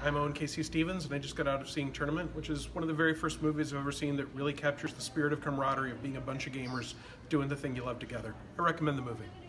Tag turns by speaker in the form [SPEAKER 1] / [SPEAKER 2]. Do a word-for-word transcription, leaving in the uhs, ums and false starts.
[SPEAKER 1] I'm Owen K C Stephens, and I just got out of seeing Tournament, which is one of the very first movies I've ever seen that really captures the spirit of camaraderie of being a bunch of gamers doing the thing you love together. I recommend the movie.